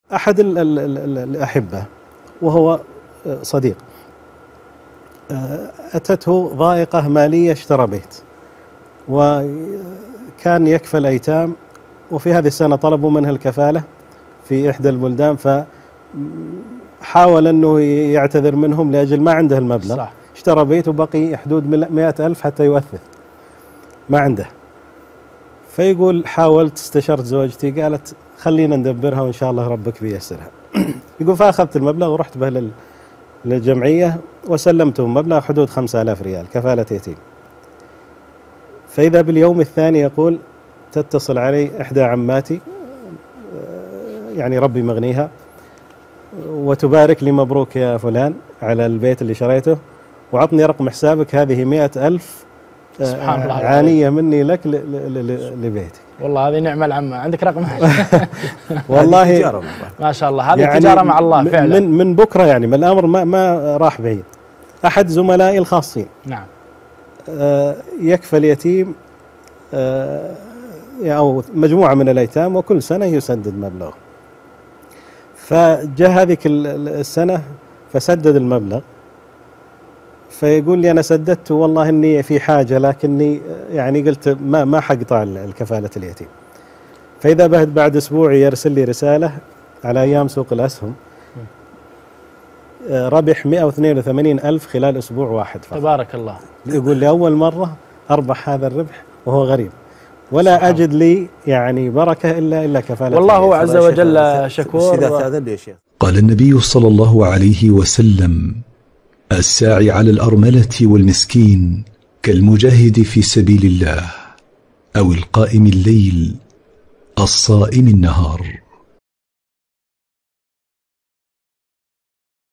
أحد الأحبة وهو صديق أتته ضائقة مالية، اشترى بيت وكان يكفل أيتام، وفي هذه السنة طلبوا منه الكفالة في إحدى البلدان، فحاول أنه يعتذر منهم لأجل ما عنده المبلغ. صح. اشترى بيت وبقي حدود 100,000 حتى يوثث، ما عنده. فيقول حاولت، استشرت زوجتي، قالت خلينا ندبرها وإن شاء الله ربك بيسرها. يقول فأخذت المبلغ ورحت به للجمعية وسلمتهم مبلغ حدود 5,000 ريال كفالة يتيم. فإذا باليوم الثاني يقول تتصل علي إحدى عماتي، يعني ربي مغنيها، وتبارك لي مبروك يا فلان على البيت اللي شريته، وعطني رقم حسابك، هذه 100,000 سبحان الله عانية مني لك لبيتك. والله هذه نعمة العمة، عندك رقم والله ما شاء الله، هذه يعني تجارة مع الله فعلا. من بكرة يعني من الأمر ما راح بعيد. أحد زملائي الخاصين نعم يكفل يتيم أو مجموعة من الأيتام، وكل سنة يسدد مبلغ. فجاء هذيك السنة فسدد المبلغ، فيقول لي أنا سددت والله إني في حاجة، لكني يعني قلت ما حقطع الكفالة اليتيم. فإذا بعد أسبوع يرسل لي رسالة على أيام سوق الأسهم، ربح 182,000 خلال أسبوع واحد فقط. تبارك الله. يقول لي أول مرة أربح هذا الربح وهو غريب، ولا أجد لي يعني بركة إلا كفالة. والله هو عز وجل شكور. قال النبي صلى الله عليه وسلم: الساعي على الأرملة والمسكين كالمجاهد في سبيل الله، أو القائم الليل الصائم النهار.